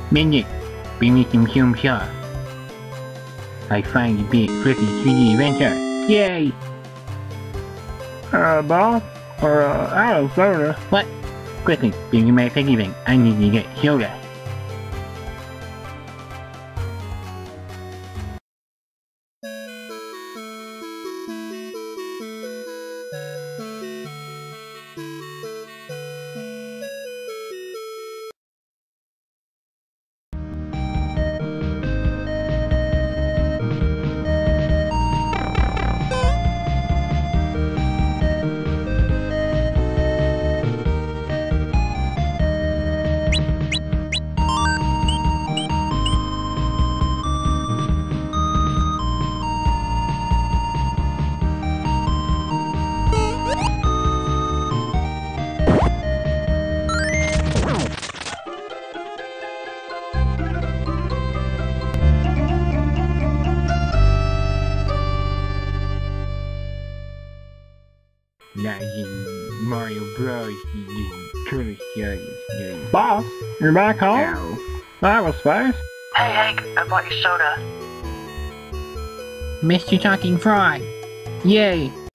Midget, bring me some sauce. I finally beat Flippy 3D Adventure. Yay! Boss? Or, out of soda. What? Quickly, bring me my piggy bank. I need to get soda. Like in Mario Bros. Curly Series. Boss, you're back home? Ow. That was fast. Hey Hank, I bought you soda. Mr. Talking Frog. Yay!